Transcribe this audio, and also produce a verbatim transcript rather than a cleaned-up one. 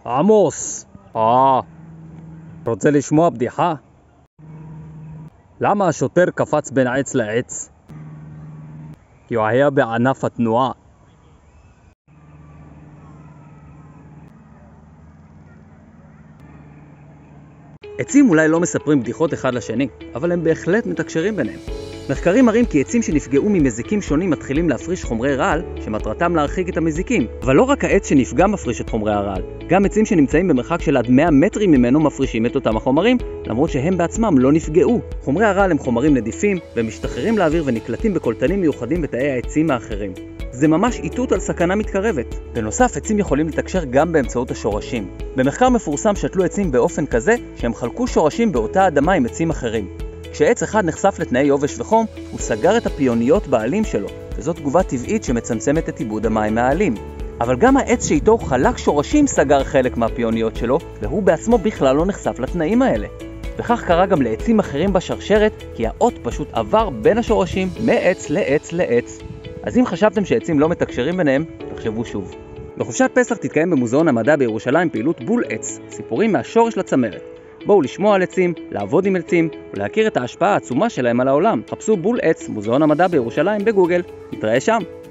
עמוס! אה, רוצה לשמוע בדיחה? למה השוטר קפץ בין עץ לעץ? כי הוא היה בענף התנועה. עצים אולי לא מספרים בדיחות אחד לשני, אבל הם בהחלט מתקשרים ביניהם. מחקרים מראים כי עצים שנפגעו ממזיקים שונים מתחילים להפריש חומרי רעל שמטרתם להרחיק את המזיקים. אבל לא רק העץ שנפגע מפריש את חומרי הרעל, גם עצים שנמצאים במרחק של עד מאה מטרים ממנו מפרישים את אותם החומרים, למרות שהם בעצמם לא נפגעו. חומרי הרעל הם חומרים נדיפים ומשתחררים לאוויר ונקלטים בקולטנים מיוחדים בתאי העצים האחרים. זה ממש איתות על סכנה מתקרבת. בנוסף, עצים יכולים לתקשר גם באמצעות השורשים. במחקר מפורסם שתלו עצים באופן כזה שהם חלקו שורשים באותה אדמה עם עצים אחרים. כשעץ אחד נחשף לתנאי יובש וחום, הוא סגר את הפיוניות בעלים שלו, וזו תגובה טבעית שמצמצמת את עיבוד המים מהעלים. אבל גם העץ שאיתו חלק שורשים סגר חלק מהפיוניות שלו, והוא בעצמו בכלל לא נחשף לתנאים האלה. וכך קרה גם לעצים אחרים בשרשרת, כי האות פשוט עבר בין השורשים מעץ לעץ לעץ. אז אם חשבתם שעצים לא מתקשרים ביניהם, תחשבו שוב. בחופשת פסח תתקיים במוזיאון המדע בירושלים פעילות בול עץ, סיפורים מהשורש לצמרת. בואו לשמוע על עצים, לעבוד עם עצים ולהכיר את ההשפעה העצומה שלהם על העולם. חפשו בול עץ, מוזיאון המדע בירושלים בגוגל. נתראה שם.